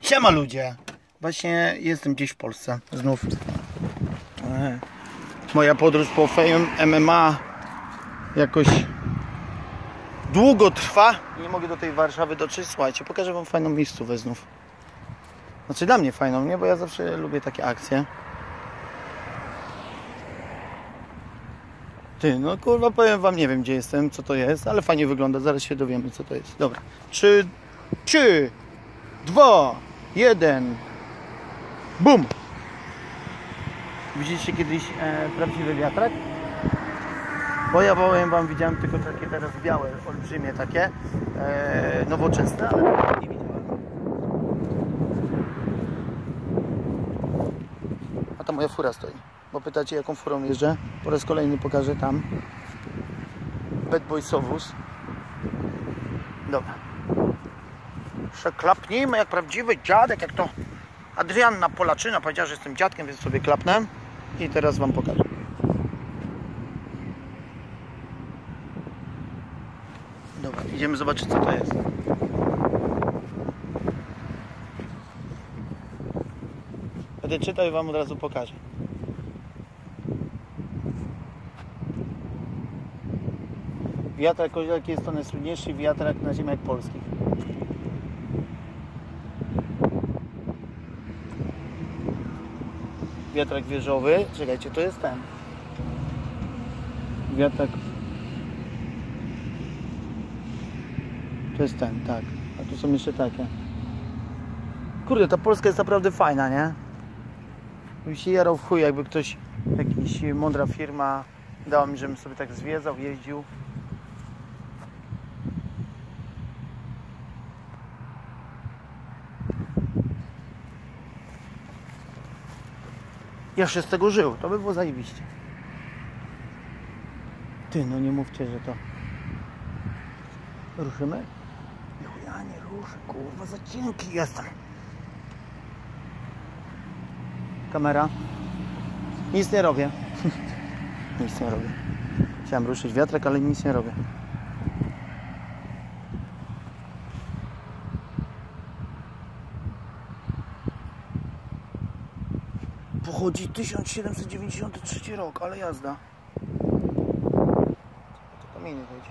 Siema ludzie! Właśnie jestem gdzieś w Polsce znów. Moja podróż po Fame MMA jakoś długo trwa. Nie mogę do tej Warszawy dotrzeć. Słuchajcie, pokażę wam fajną miejscówkę znów. Znaczy dla mnie fajną, nie? Bo ja zawsze lubię takie akcje. Ty, no kurwa, powiem wam, nie wiem gdzie jestem, co to jest, ale fajnie wygląda, zaraz się dowiemy co to jest. Dobra, 3, 2, 1, BUM! Widzieliście kiedyś prawdziwy wiatrak? Bo ja powiem wam, widziałem tylko takie teraz białe, olbrzymie takie, nowoczesne, ale nie widziałem. A ta moja fura stoi. Bo pytacie jaką furą jeżdżę? Po raz kolejny pokażę tam. Bad Boysowóz. Dobra. Klapnijmy jak prawdziwy dziadek, jak to Adrianna Polaczyna powiedziała, że jestem dziadkiem, więc sobie klapnę. I teraz wam pokażę. Dobra, idziemy zobaczyć co to jest. Będę czytał i wam od razu pokażę. Wiatrak kozielki jest to najsłynniejszy wiatrak na ziemiach polskich. Wiatrak wieżowy. Czekajcie, to jest ten. Wiatrak. To jest ten, tak. A tu są jeszcze takie. Kurde, ta Polska jest naprawdę fajna, nie? Bym się jarał w chuj, jakby ktoś, jakaś mądra firma dała mi, żebym sobie tak zwiedzał, jeździł. Jeszcze z tego żył, to by było zajebiście. Ty, no nie mówcie, że to... Ruszymy? Ja nie ruszę, kurwa, za cienki jestem. Kamera. Nic nie robię. Nic nie robię. Chciałem ruszyć wiatrak, ale nic nie robię. Pochodzi 1793 rok, ale jazda. To kamienie chodzi.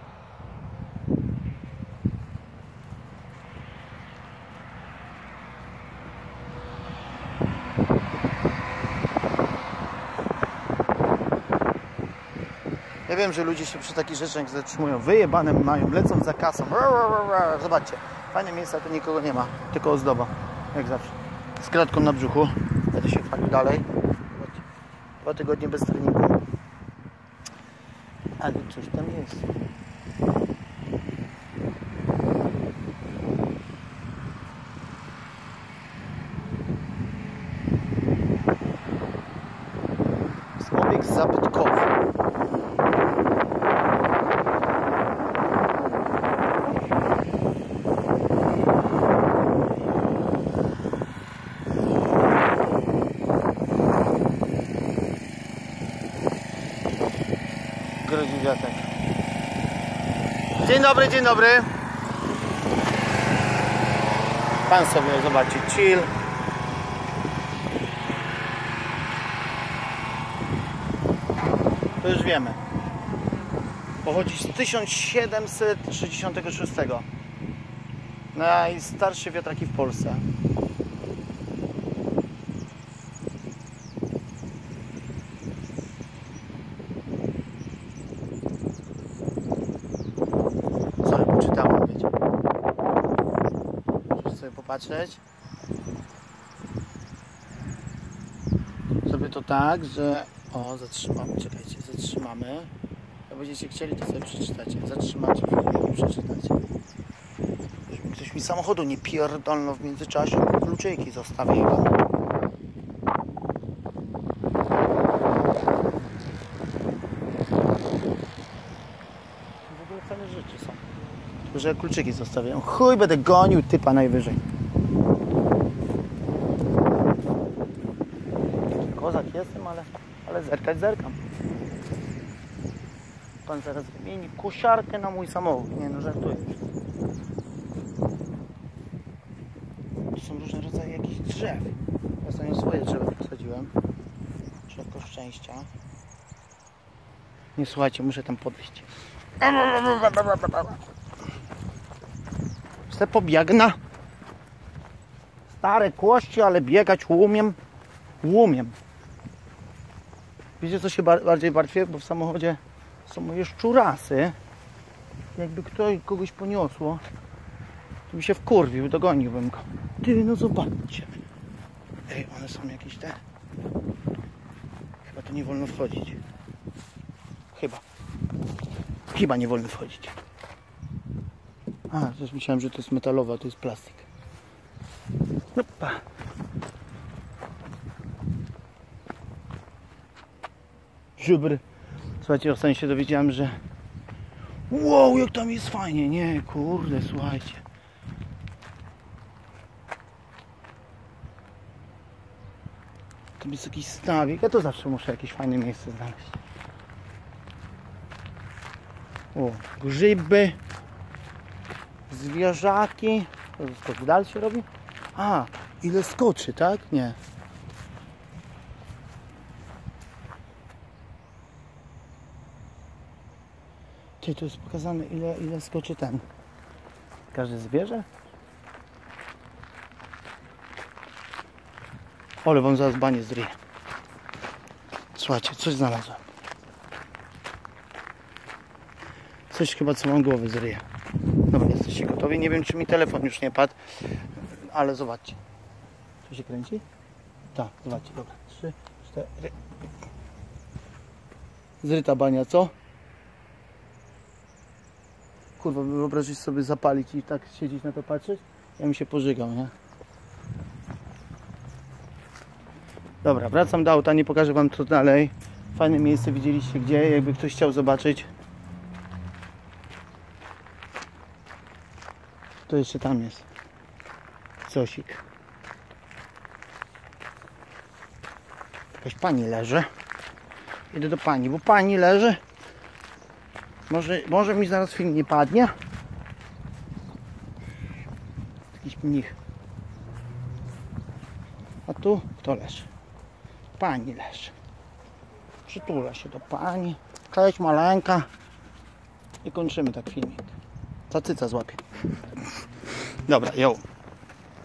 Ja wiem, że ludzie się przy takich rzeczach zatrzymują. Wyjebane mają, lecą za kasą. Zobaczcie, fajne miejsca, tu nikogo nie ma, tylko ozdoba, jak zawsze. Z kratką na brzuchu. Będę się chwalił dalej. 2 tygodnie bez treningu. Ale coś tam jest. Jest obiekt zabytkowy. Grozi wiatek. Dzień dobry, dzień dobry. Pan sobie zobaczy, chill. To już wiemy. Pochodzi z 1766. Najstarsze wiatraki w Polsce. Poczytałem, wiecie. Muszę sobie popatrzeć. Zrobię to tak, że... O, zatrzymamy, czekajcie, zatrzymamy. Jak będziecie chcieli, to sobie przeczytacie. Zatrzymacie i przeczytacie. Żeby ktoś mi samochodu nie pierdolno w międzyczasie, kluczyki zostawię. W ogóle fajne rzeczy są. Tylko że kluczyki zostawiam. Chuj, będę gonił typa najwyżej. Kozak jestem, ale zerkać zerkam. Pan zaraz wymieni kosiarkę na mój samochód. Nie no, żartuję. są różne rodzaje jakichś drzew. Ja ostatnio swoje drzewo posadziłem. Drzewko szczęścia. Nie słuchajcie, muszę tam podejść. Se pobiegnę. Stare kości, ale biegać umiem. Wiecie, co się bardziej martwię? Bo w samochodzie są moje szczurasy. Jakby kogoś poniosło, to by się wkurwił, dogoniłbym go. Ty, no zobaczcie. Ej, one są jakieś te. Chyba to nie wolno wchodzić. Chyba nie wolno wchodzić. A, też myślałem, że to jest metalowe, a to jest plastik. Opa. Żubr. Słuchajcie, ostatnio się dowiedziałem, że wow, jak tam jest fajnie. Nie, kurde, słuchajcie. Tam jest jakiś stawik. Ja to zawsze muszę jakieś fajne miejsce znaleźć. O, grzyby. Zwierzaki. To w dal się robi? A, ile skoczy, tak? Nie. Ty, tu jest pokazane, ile skoczy ten. Każde zwierzę? Ale wam zaraz banie zryję. Słuchajcie, coś znalazłem. Coś chyba, co mam głowy zryję. Dobra, jesteście gotowi? Nie wiem, czy mi telefon już nie padł, ale zobaczcie. Tu się kręci? Tak, zobaczcie, dobra. 3, 4. Zryta bania, co? Kurwa, wyobrazić sobie zapalić i tak siedzieć na to patrzeć? Ja bym się pożygał, nie? Dobra, wracam do auta, nie pokażę wam co dalej. Fajne miejsce, widzieliście gdzie, jakby ktoś chciał zobaczyć. To jeszcze tam jest. Cosik. Jakaś pani leży. Idę do pani, bo pani leży. Może mi zaraz film nie padnie. Jakiś mnich. A tu kto leży? Pani leży. Przytula się do pani. Cześć maleńka. I kończymy tak filmik. Ta cyca złapie. Dobra, ją.